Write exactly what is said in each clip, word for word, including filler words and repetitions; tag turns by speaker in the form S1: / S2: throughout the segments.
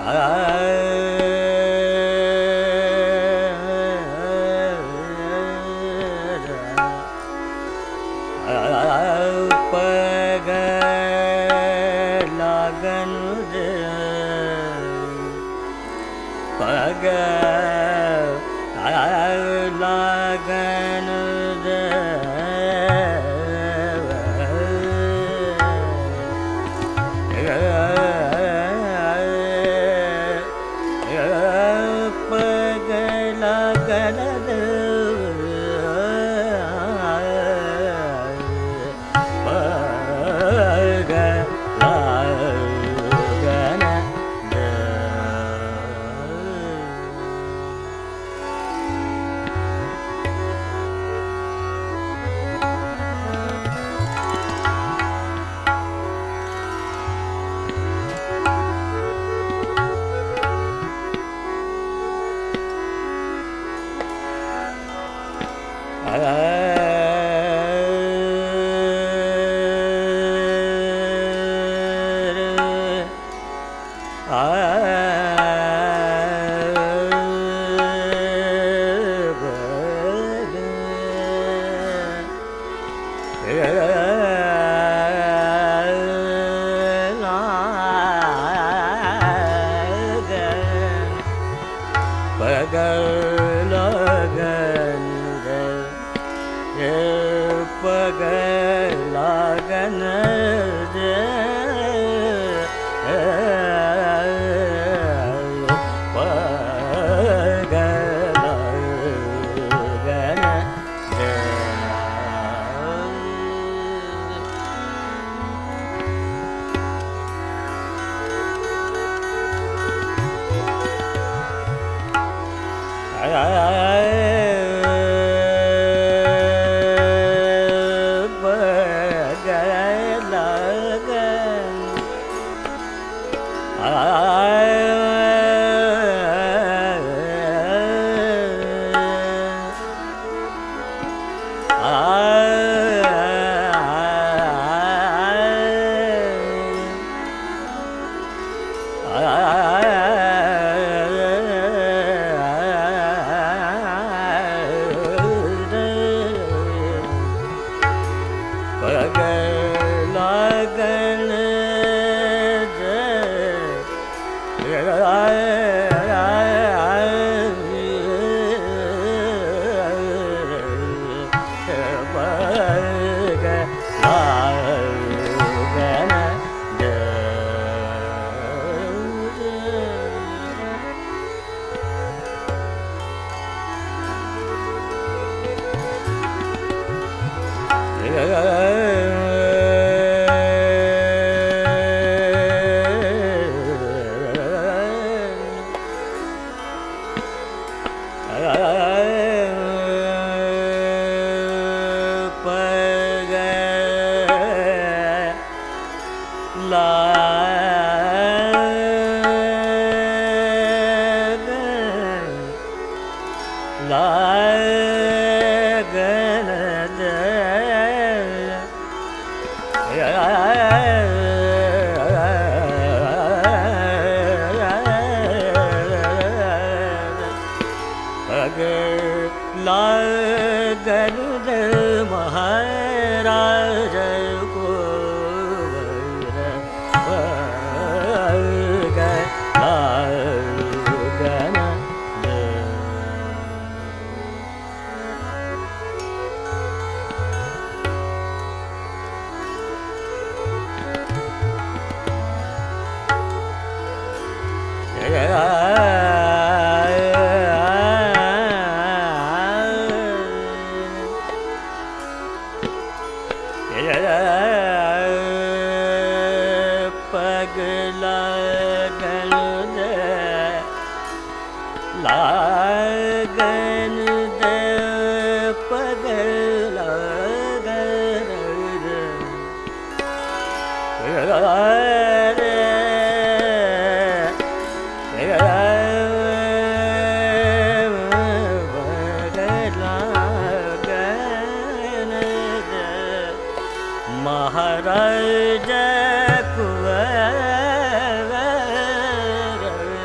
S1: महाराज कुंवर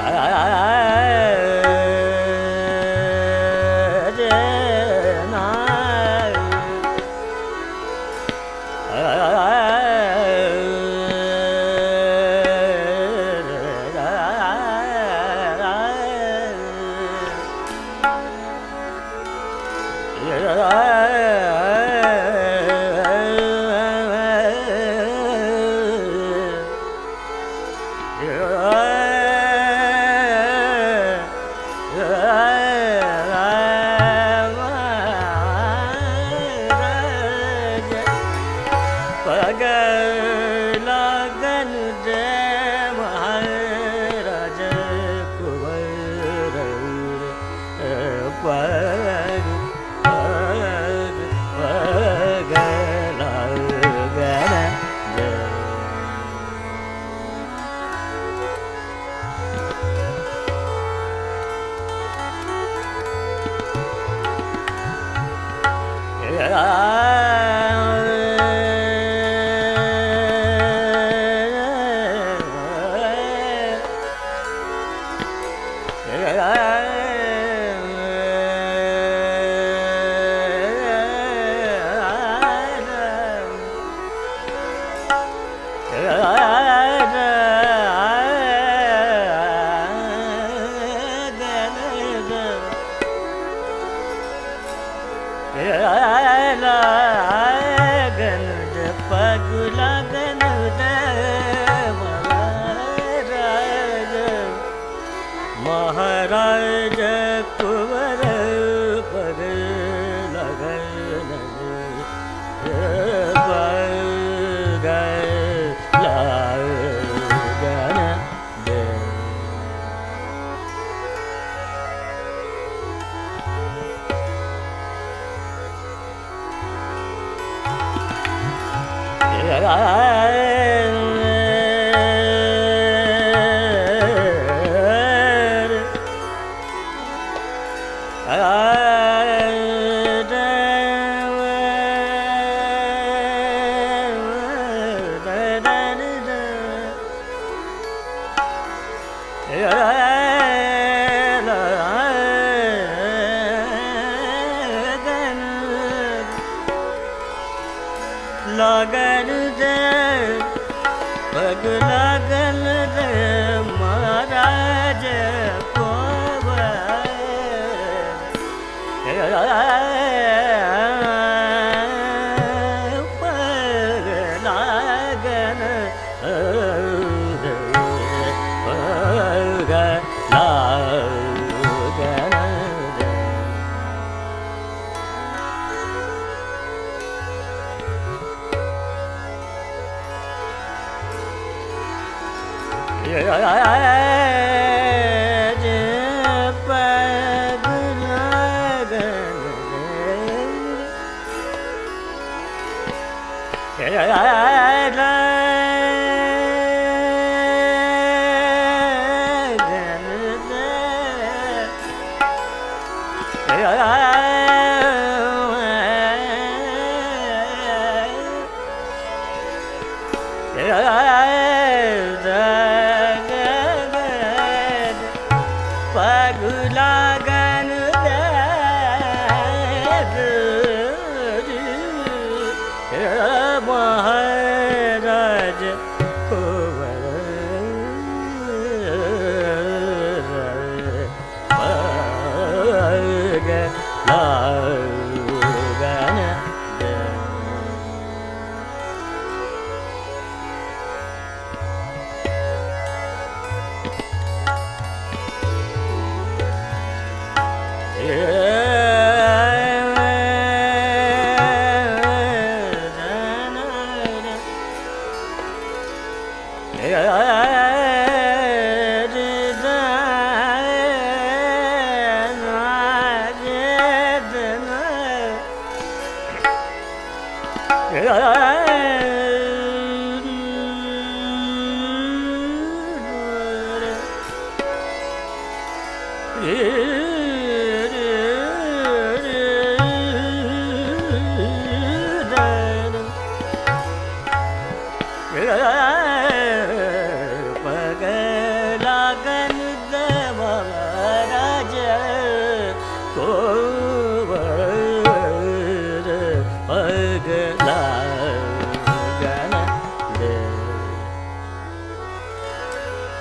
S1: पगला गन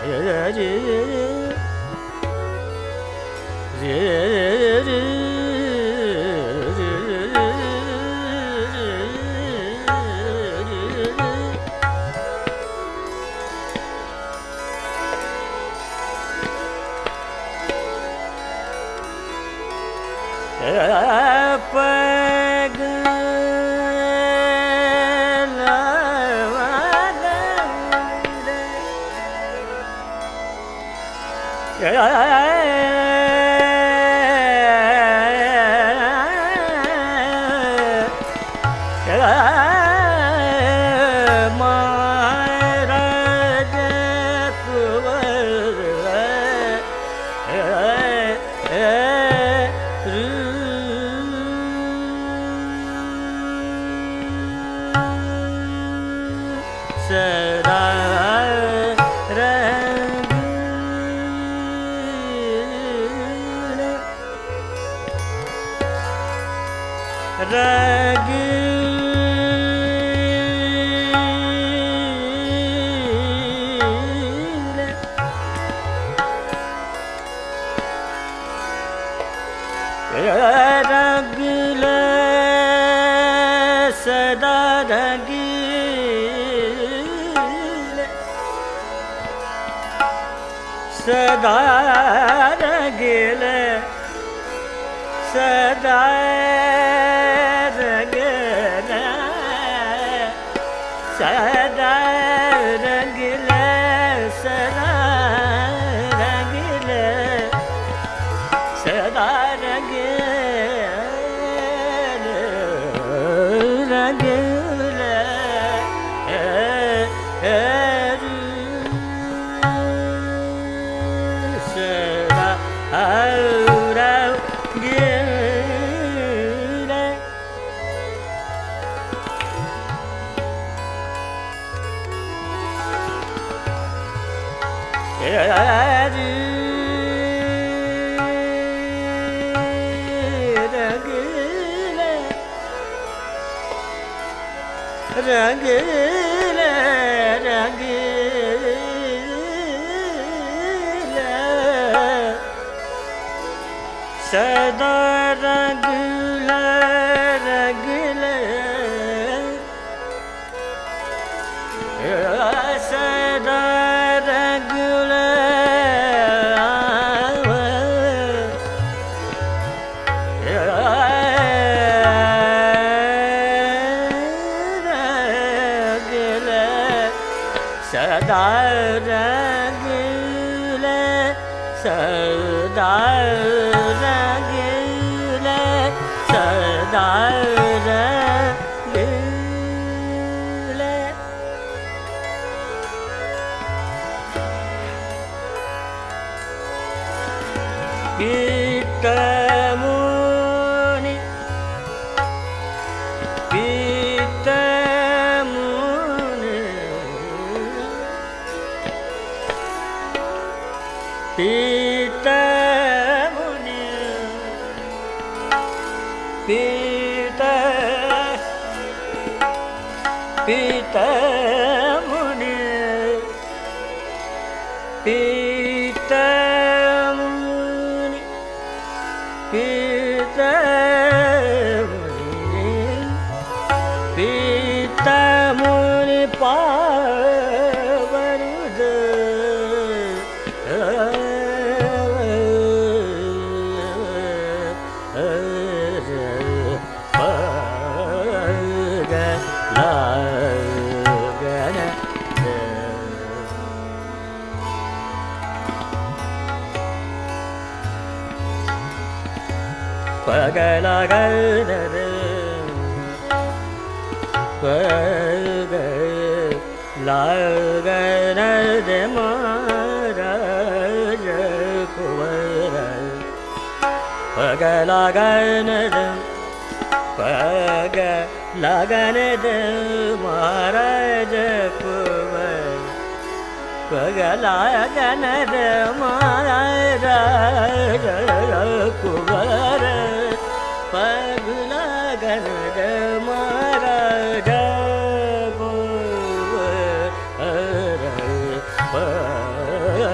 S1: Bye.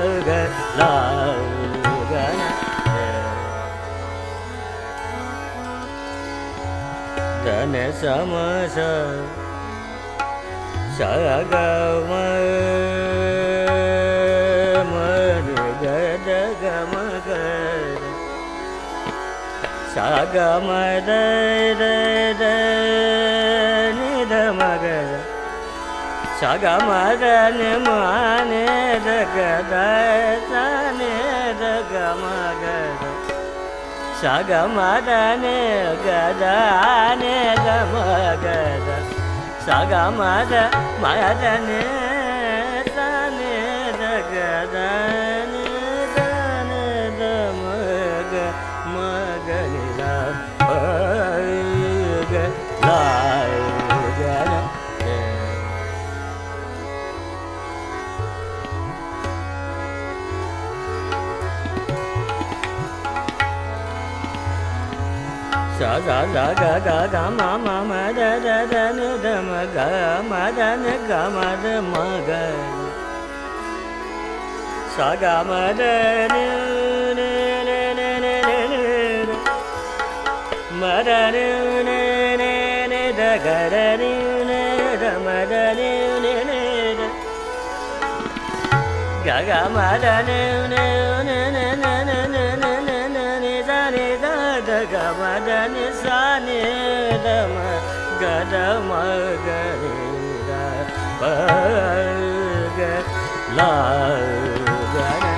S1: la ga na da ne sa ma sa sa ga ma ma ga da ga ma ga sa ga ma da da da ni da ma ga sa ga ma da ni ma ni da ga da sa ni da ga ma ga sa ga ma da ni ga da ni da ma ga da sa ga ma da ma da ni sa ni da ga da ni da ni da ma ga ma ga ni la pa ga la ga na sa sa sa ga ga ga ma ma ma da da da ni da ma ga ma da ni ga ma da ma ga sa ga ma da ni ni ni ni ni ni ma da ni ni ni ni da ga da ni ni da ma da ni ni ni da ga ga ma da ni ni ni ni ni ni ni ni ni da ni da da ga ma da ni sa ni da ma ga da ma ga ni da pa ga la ga na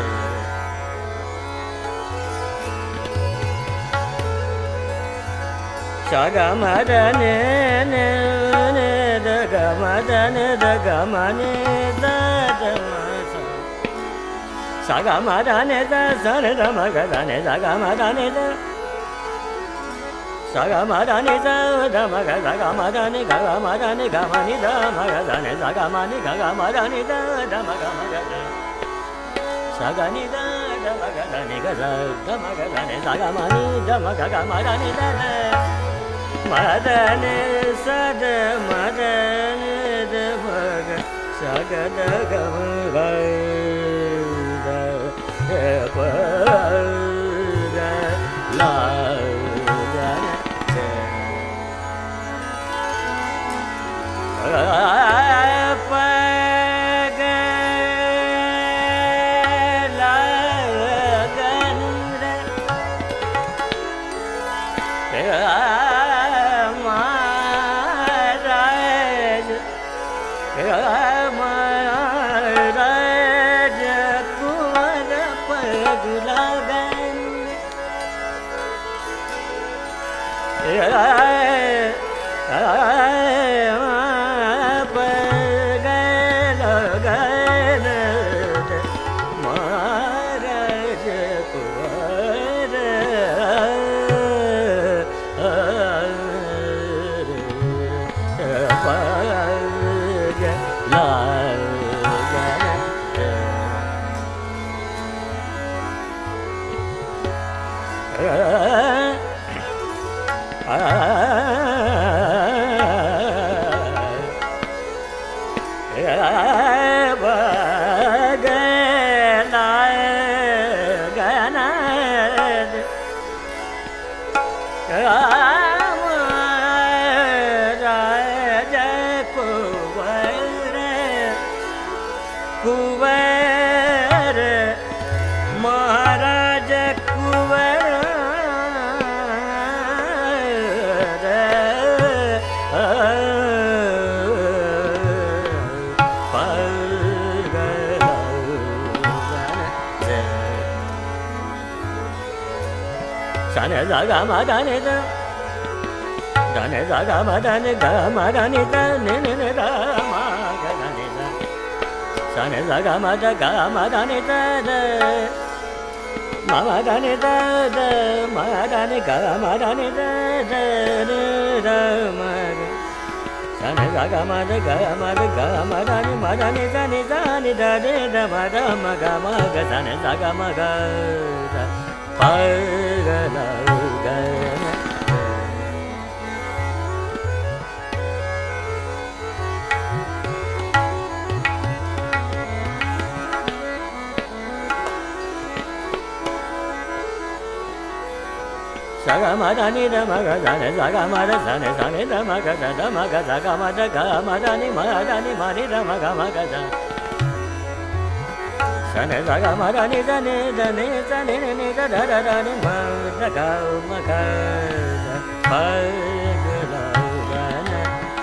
S1: sa ga ma da ni ni ni da ga ma da ni da ga ma ni da da ma sa sa ga ma da ni da sa ni da ma ga da ni sa ga ma da ni da sa ga ma da ni da da ma ga sa ga ma da ni ga ga ma da ni ga ma ni da ma ga da ni sa ga ma ni ga ga ma da ni da da ma ga ma ga da sa ga ni da da ma ga da ni ga da da ma ga da ni sa ga ma ni da ma ga ga ma da ni da da ma da ni sa da ma da ni da ma ga sa ga da ga ma ga da pa ga la ga pa ga la ga ma ra ma ra ku ra pa la ga sa ga ma da ni da da ni sa ga ma da ni ga ma da ni da ni ni ni da ma ga da ni da sa ni sa ga ma da ga ma da ni da da ma ma da ni da da ma da ni ga ma da ni da da ni da ma ga sa ni sa ga ma da ga ma da ga ma da ni ma da ni da ni da ni da ni da ma da ma ga ma ga sa ni sa ga ma ga da pa ga la ga na saga ma da ni da ma ga da ni saga ma da sa ni sa ni da ma ga da da ma ga saga ma da ga ma da ni ma da ni ma ni da ma ga ma ga da sa ni saga ma da ni da ni da ni sa ni ni da da da da ni ma da ga ma ga da pa ga da ga na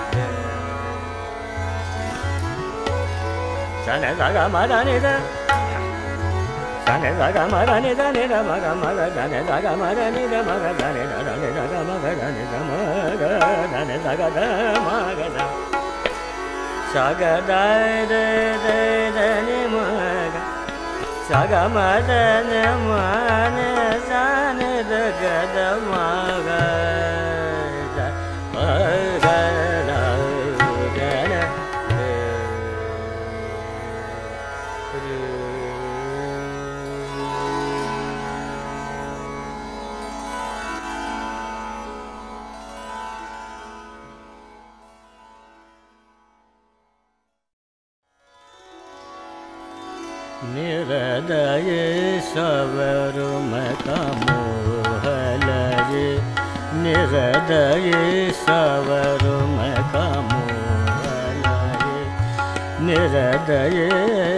S1: sa ni saga ma da ni da sa ni saga ma da ni da ni da ma ga ma ga da ni saga ma da ni da ma ga da ni da da ni da ga ma ga da ni da ma ga da ni saga da ma ga da saga da da da da ni ma ga saga ma da ni ma ni sa ni da ga da ma ga da ma ga da ga na निरदये सवरुमकमोहलये निरदये सवरुमकमोहलये निरदये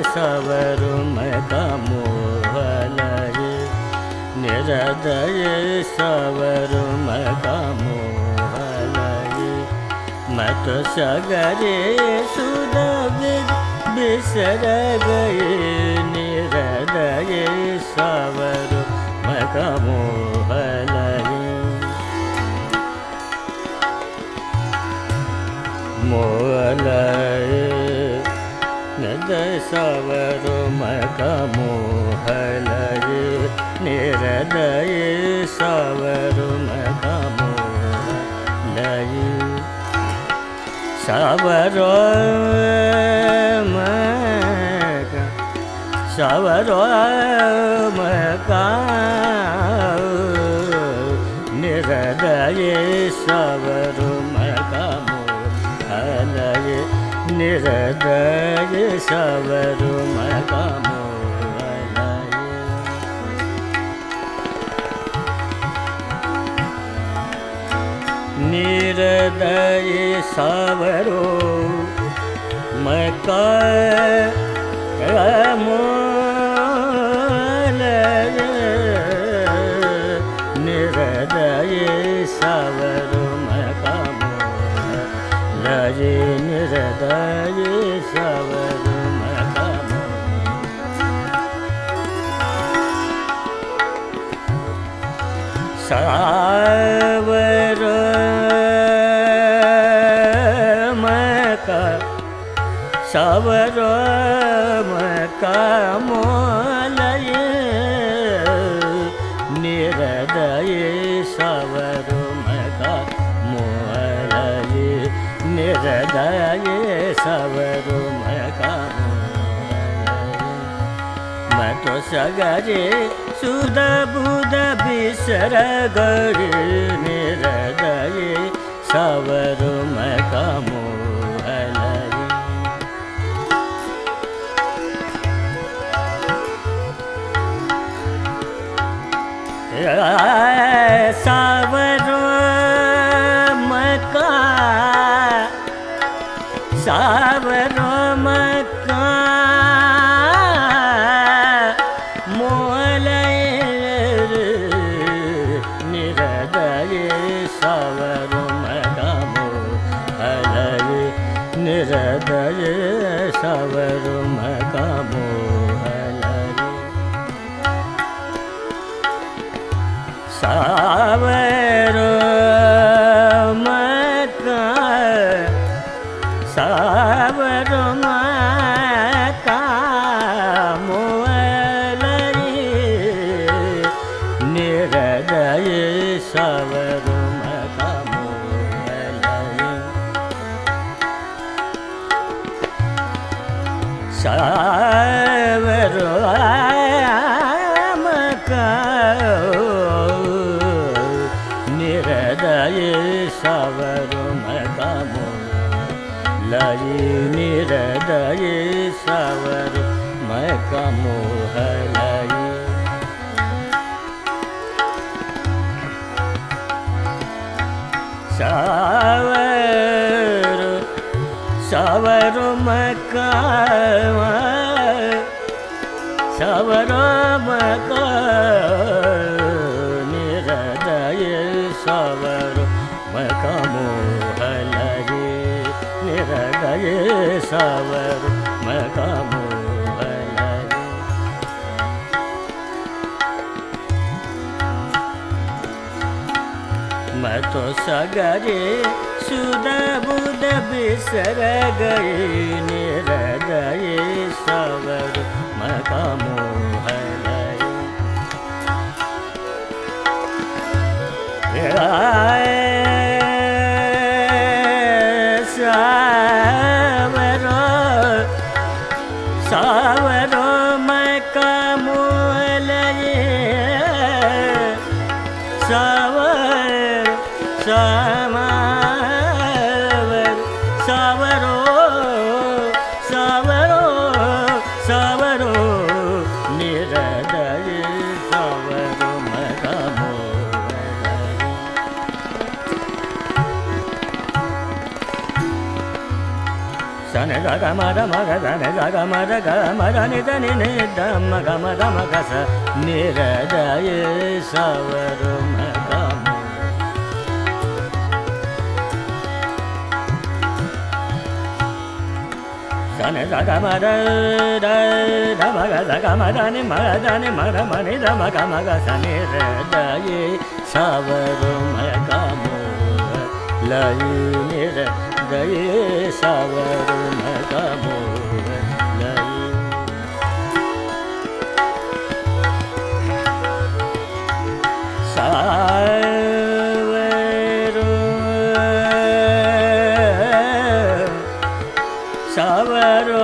S1: सवरुमकमोहलये निरदये सवरुमकमोहलये मत सगरे सुदविद बिसर गए निरदये सवरुमकमोहलये मोहलये निरदये सवरुमकमोहलये निरदये सवरुमकमोहलये सवरुमक सवरुमक निरदये सवरुमकमोहलये निरदये सवरुमकमोहलये निरदये सवरुमकमोहलये निरदये सवरुमकमोहलये निरदये सवरुमकमोहलये सवरुमक सवरुमकमोहलये निरदये सवरुमकमोहलये निरदये सवरुमकमोहलये मत सगरे सुध बुध बिसर गए निरदये सवरुमकमोहलये सवरुमक सवरुमक मोहलये निरदये सवरुमकमोहलये निरदये सवरुमकमोहलये सवरुमक सवरुमक मोहलये निरदये सवरुमकमोहलये सवरुमक निरदये सवरुमकमोहलये निरदये सवरुमकमोहलये सावर सावर मकाम सावर मकाम निरदय सावर मकामोहलये निरदय सावर मकामोहलये मैं तो सगरे सुध बुध बिसर गई निरदय सावर मकामोहलये सावरो सावरो मकामोहलये सावर सावर सावरो सावरो सावरो निरदय सावरो मकामोहलये सने गा म द म ग ध ने ग म द ग म द नि द नि नि द म ग म द म ग स निरदय सावरो मकामोहलये सने ग ग म द द ध म ग ध ग म द नि म द नि म द म नि द म ग म ग स निरदय सावरो मकामोहलये निरदय सावरो मकामोहलये सावरो सावरो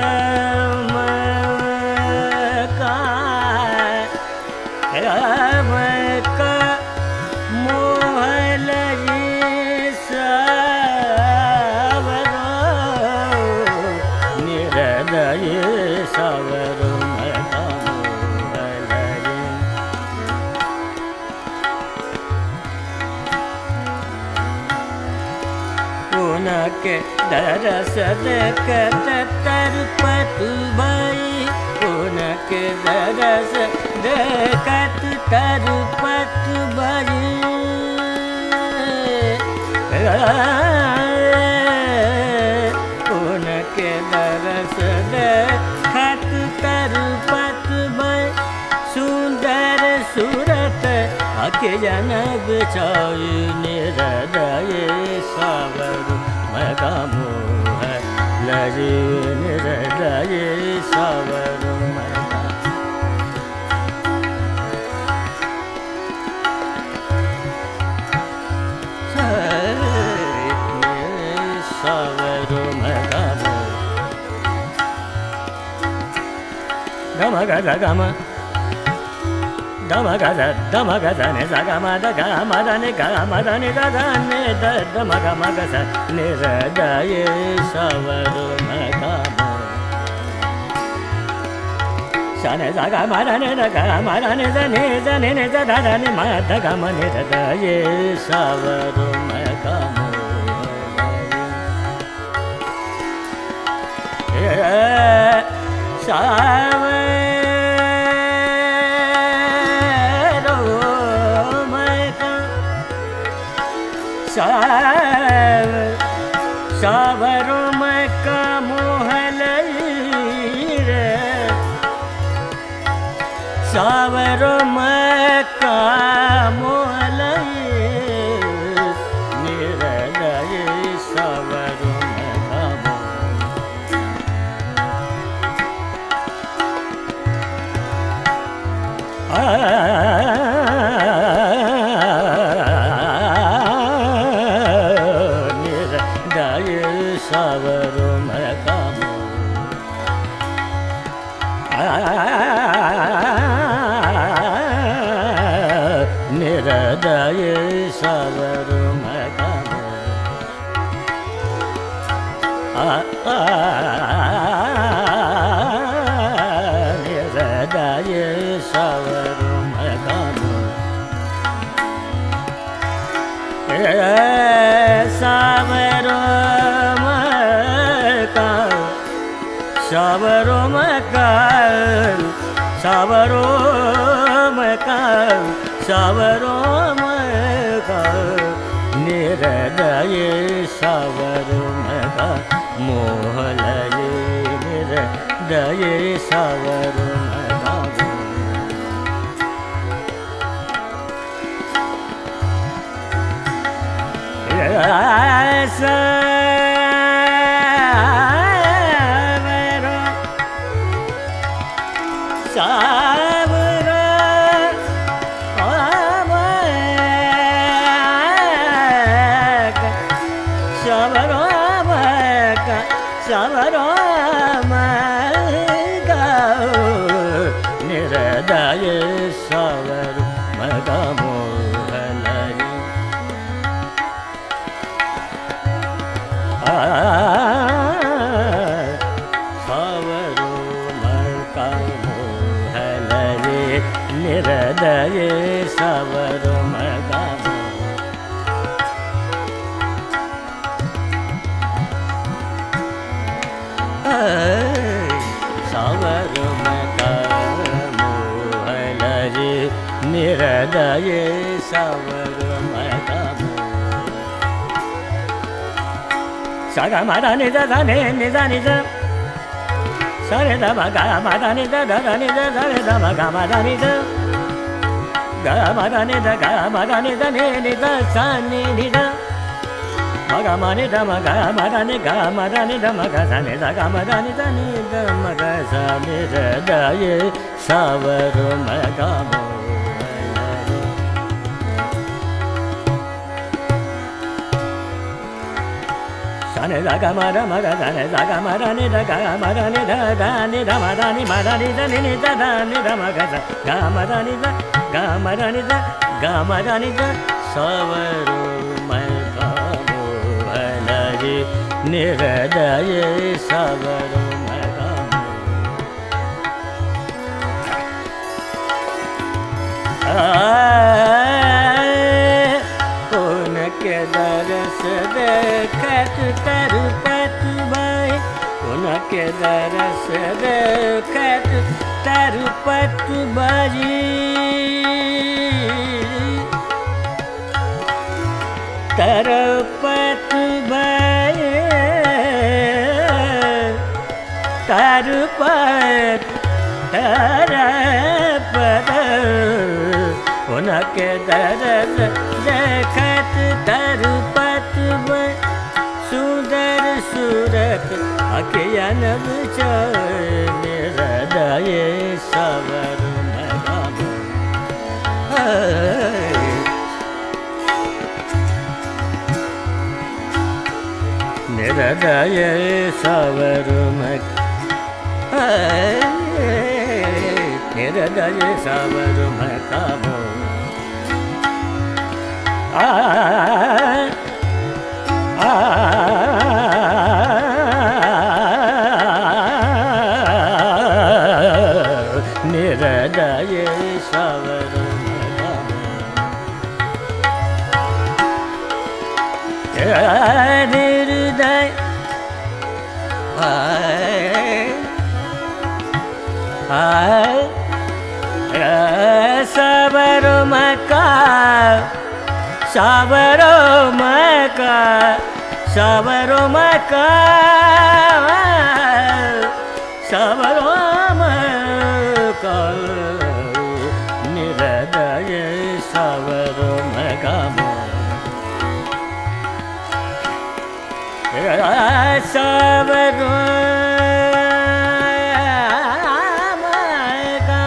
S1: मकामोहलये सावरो निरदय सावरो मकामोहलये उनके दरस देखत तरपत भई उनके दरस देखत तरपत भई उनके दरस देखत तरपत भई सुंदर सूरत आके जन बिचाई निरदय सावरो मकामोहलये निरदय सावरो सावरो मकामोहलये गम ग ध ग म दम ग ध दम ग ध नि स ग म द ग म द नि ग म द नि द ध नि द द म ग म ग स निरदय सावरो मकामोहलये सने स ग म द नि द ग म द नि द नि द नि नि द ध ध नि म द ग म निरदय सावरो मकामोहलये सावरो सावरो मकामोहलये सावरो मकामोहलये निरदय सावरो निरदय सावरो मकामोहलये निरदय सावरो मकामोहलये निरदय सावरो मकामोहलये सावरो मका सावरो मका निरदये सावरो मका मोहलये निरदये सावरो मका निरदये सावरो मका सागा मादा निदा दाने निदा निदा सारे दा मगा मादा निदा दा निदा सारे दा मगा मादा निदा गा मादा निदा गा मादा निदा ने निदा साने निदा मगा माने दा मगा मादा निगा मादा निदा मगा साने दा गा मादा निदा निदा मगा साने निरदये सावरो मका Sane daga mara mara dane daga mara ni daga mara ni da da ni da mara ni mara ni da ni ni da da ni da maga da ga mara ni da ga mara ni da ga mara ni da savaro maka mohanari niradaye savaro maka unke daras देखत तरुपत by उनके दरस देखत तरुपत बाजी तरुपत by तरुपत तरपत उनके दरस देखत तरुपत by सुंदर सूरत अज्ञान विचार निरदये सावरो मका निरदये सावरो मका निरदये सावरो मका आ निरदये सावरो मका निर्दय सावरो मका सावरो मका सावरो मका सावरो मका निरदये सावरो मका सावरो मका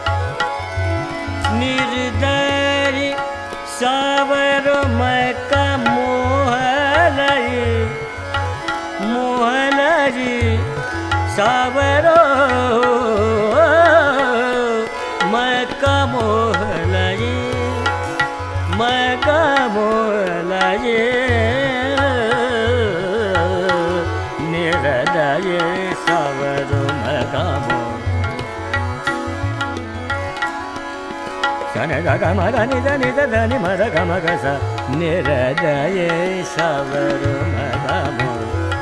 S1: निर्दय सावरो मका मोहलये मोहलये सावरो मका मोहलये मका मोहलये निरदये सावरो मका Sane daga mara ni da ni da da ni mara ga ma ga sa niradaye savaro maka mo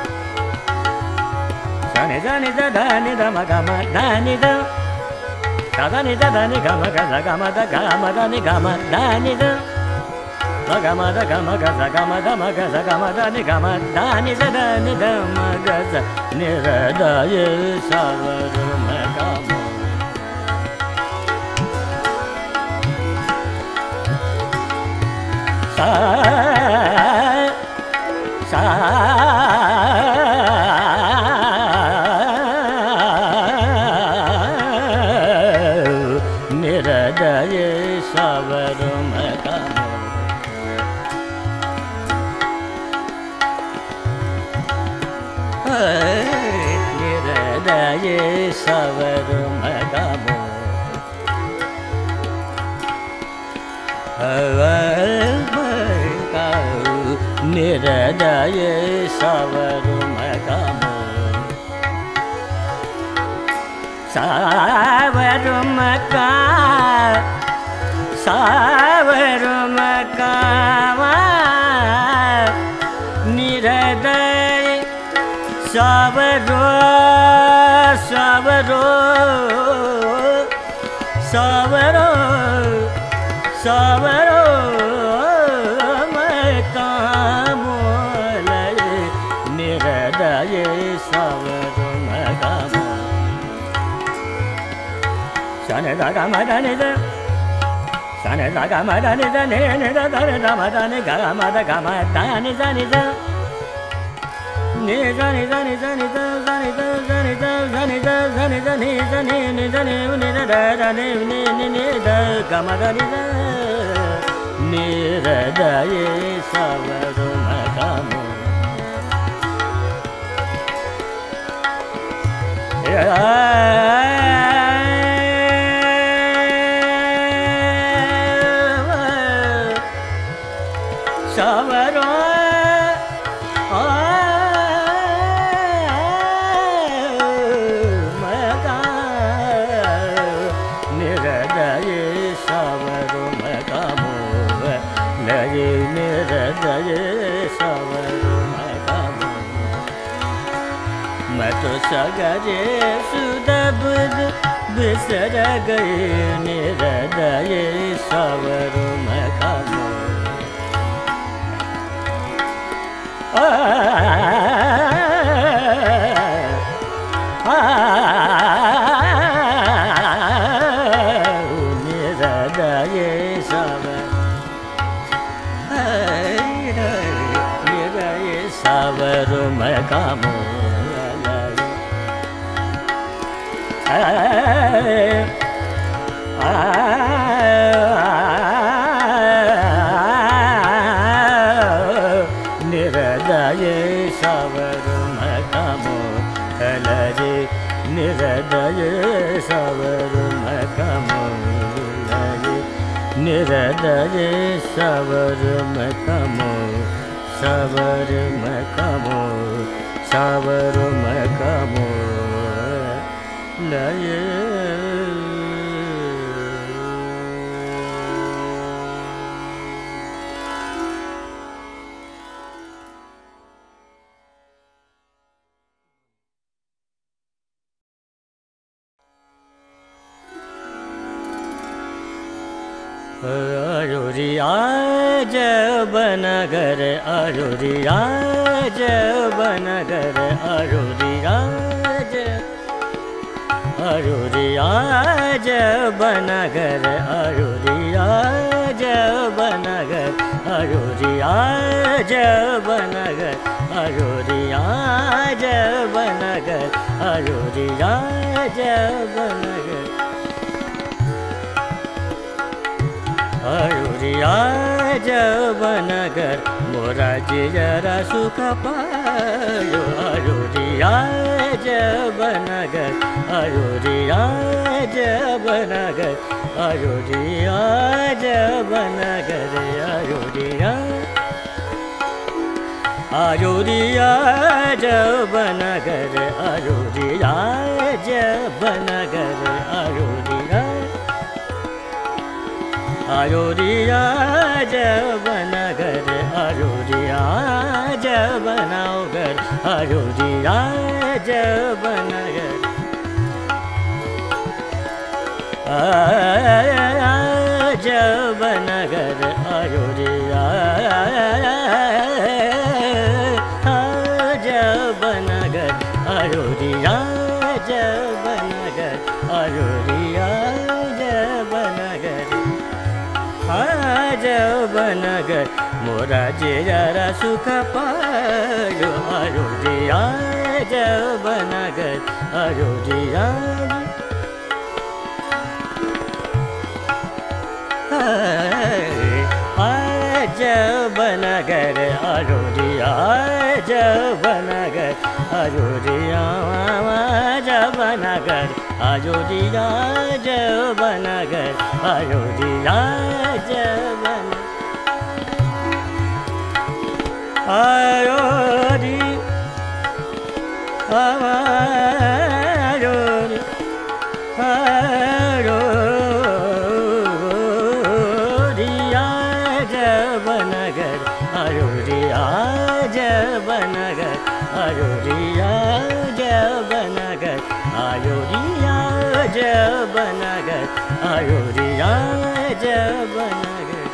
S1: Sane da ni da da ni da ma ga ma da ni da da ni da da ni ga ma ga ga ma da ga ma da ni ga ma da ni da ma ga ma da ga ma ga za ga ma da ma ga za ga ma da ni ga ma da ni da da ni da ma ga za ni ra da ye sa va ru ma ga ma sa sa ni ra da ye sa va ru ma ga ma Niradaye savarum agamo Niradaye savarum agamo Savarum agamo Savarum agamo Niradaye Savaro, savaro, savaro, savaro, मैं कामो लये निरदये savaro मैं कामो शाने दागा मदाने the शाने दागा मदाने the ने ने the the the मदाने गा मदा गा मदाने जाने द ni za ni za ni za ni za za ni za za ni za za ni za za ni za ni za ni ni za ni ni da da da ni ni ni ni da ga ma da ni za ni ra da ye sa va ru ma ga mo sa va ru सगरे सुदबुद बिसर गए निरदये सवरु मकामो आ आ निरदये सवर निरदये सवरु मकामो निरदये सवरु मकामो लये निरदये सवरु मकामो लये निरदये सवरु मकामो सवरु मकामो सवरु मकामो लये अरुरिया जबनगर अरुरिया जबनगर अरुरिया अरुरिया जबनगर अरुरिया जबनगर अरुरिया जबनगर अरुरिया जबनगर अरुरिया जबनगर अरुरिया जबनगर मोरा जियरा सुख पायो अरुरिया जबनगर अरुरिया जबनगर अरुरिया जबनगर अरुरिया अरुरिया जबनगर अरुरिया जबनगर अरुरिया अरुरिया जबनगर अरुरिया जबनगर अरुरिया जबनगर जब नगर अयोध्या जब नगर अयोध्या जब नगर अयोध्या जब नगर जब नगर मोरा जरा सुख पायो अयोध्या जब नगर अयोध्या जब नगर अयोध्या जब नगर अयोध्या जब नगर अयोध्या जब नगर अयोध्या जब अयोध्या जब नगर अयोध्या जब नगर अयोध्या जब नगर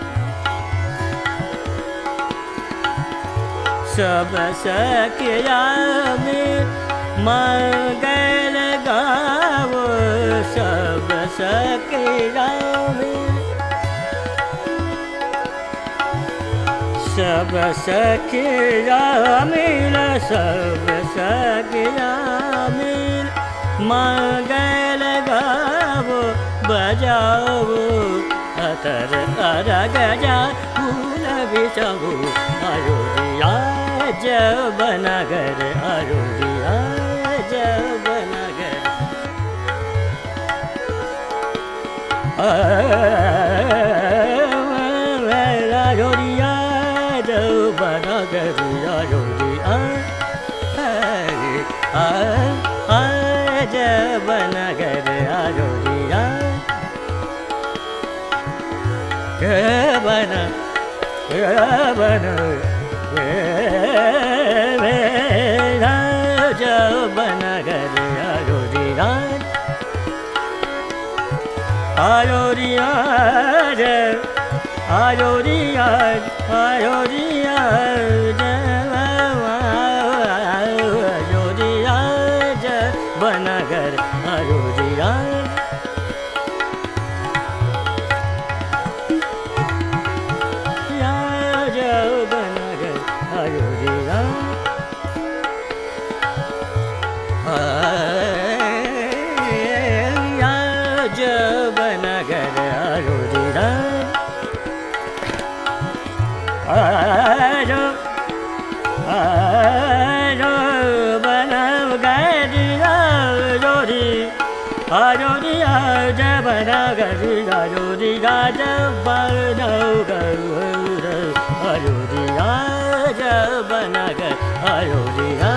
S1: सब सखिया में मंगल गावो सब सखिया में सब सखिया मिल सब सखिया मिल मंगल गावो बजाओ अतर अरग जा फूल बिछाओ अयोध्या जब नगर अयोध्या जब नगर अयोध्या जब नगर अयोध्या जब नगर अयोध्या जब नगर जब नगर अयोध्या अयोध्या अयोध्या अयोध्या अयोध्या जब नगर अयोध्या जब नगर अयोध्या जब नगर अयोध्या आजो आजो बनव गदिया जोरी अयोध्या जब नगर अयोध्या जब बनव गौर अयोध्या जब नगर अयोध्या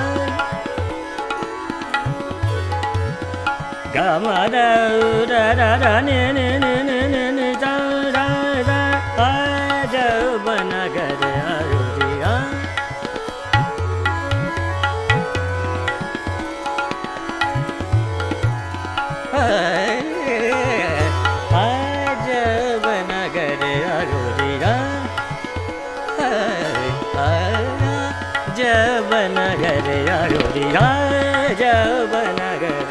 S1: गमद रा नि नि नि नि नि दा दा दा जब नगर अयोध्या जब नगर अयोध्या जब नगर अयोध्या जब नगर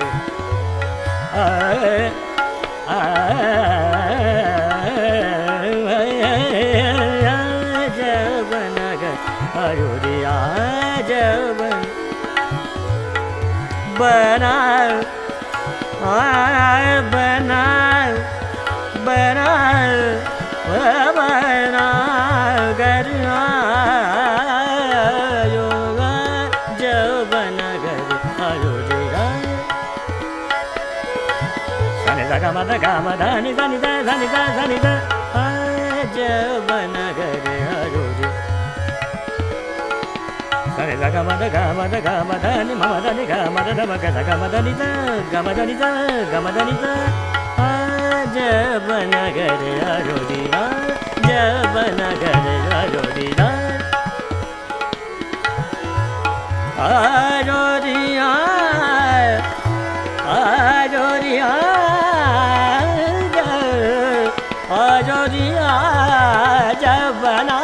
S1: जब नगर अयोध्या जब बना बना बना बना गरना योगा जब नगर अयोध्या सनि गा मद गा मद नि दा नि दा नि दा नि दा जब नगर अयोध्या सनि गा मद गा मद गा मद नि म मद नि गा मद द म ग गा मद नि दा गा मद नि दा गा मद नि दा जब नगर अयोध्या जब नगर अयोध्या अयोध्या अयोध्या अयोध्या जब बना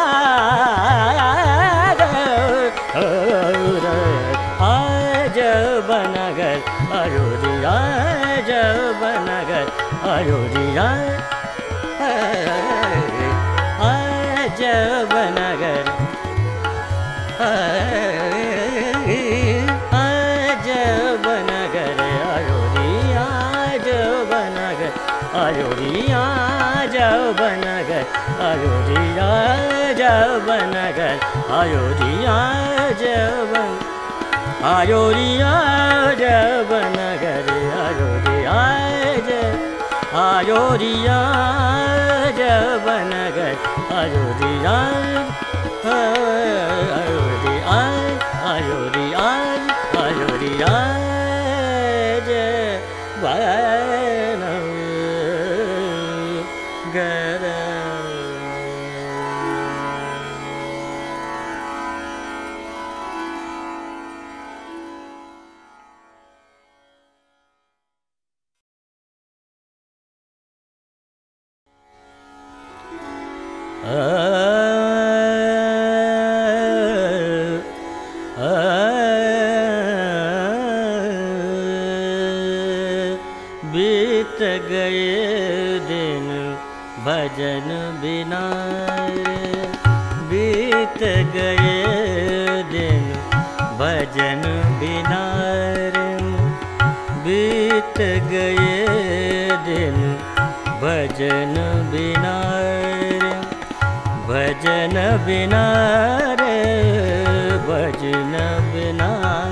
S1: जब नगर अयोध्या जब नगर अयोध्या जब नगर जब नगर अयोध्या जब नगर अयोध्या जब नगर अयोध्या जब नगर अयोध्या जब अयोध्या जब नगर अयोध्या जब अयोध्या जब नगर अयोध्या अयोध्या अयोध्या अयोध्या जब नगर बीत गए दिन भजन बिना बीत गए दिन भजन बिना बीत गए दिन भजन बिना भजन बिना रे भजन बिना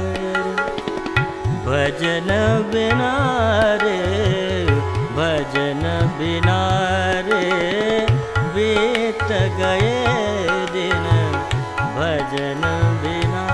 S1: भजन बिना रे भजन बिना रे बीत गए दिन भजन बिना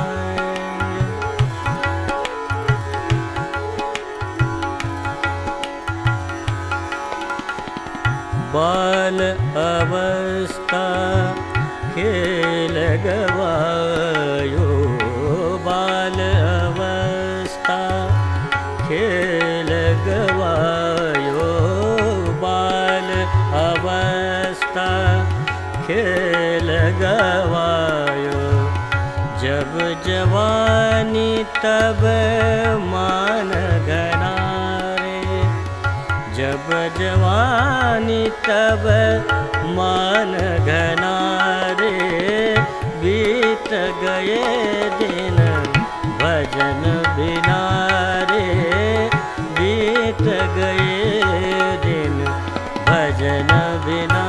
S1: बाल अवस्था खेल गवायो बाल अवस्था खेल गवायो बाल अवस्था खेल गवायो जब जवानी तब मान घना रे जब जवानी तब मान घना रे बीत गए दिन भजन बिना रे बीत गए दिन भजन बिना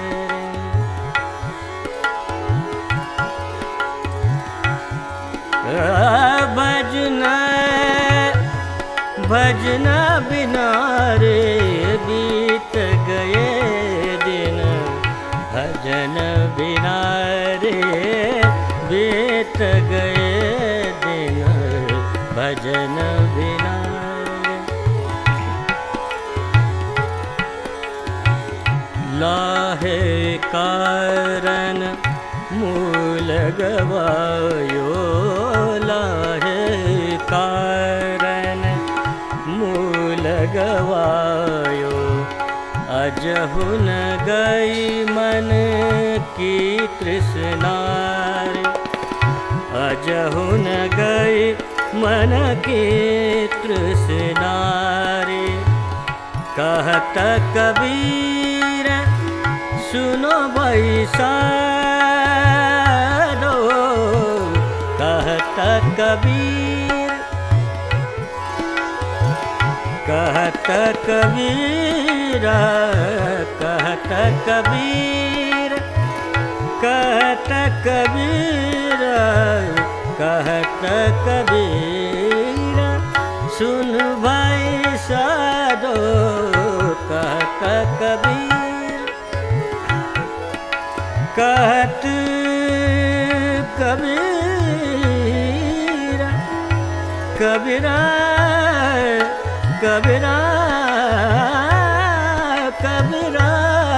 S1: भजन भजन बिना रे बीत गए दिन भजन बिना रे बीत गए दिन भजन बिना लाहे कारण मूल गवायो लाहे कारण मूल गवायो अजहु न गई मन की तृष्णा अजहु न गई मन की तृष्णा कहत कबीर सुनो बैसारो कहत कबीर कहत कबीर कहत कबीर कहत कबीर कहत कबीर सुन भाई साधो कहत कबीर कहत कबीर कबीरा कबीरा कबीरा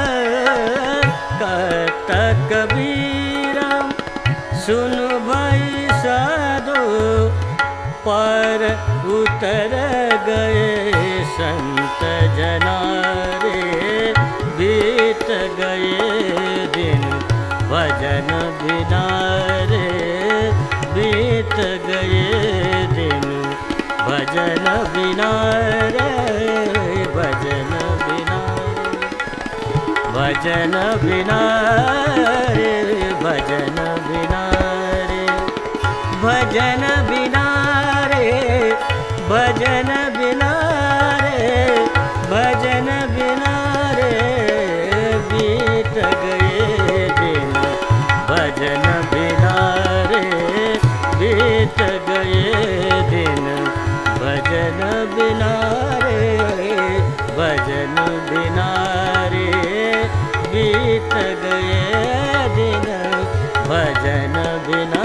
S1: कहत कबीरा सुन भाई साधो पर उतर गए संत जना रे बीत बिना रे बीत गए दिन, भजन बिना रे भजन बिना, भजन बिना रे भजन बिना रे, भजन बिना रे भजन बिना रे, भजन बिना रे बीत गए दिन, भजन बिना रे बीत गए दिन, भजन बिना रे भजन बिना रे बीत गए दिन, भजन बिना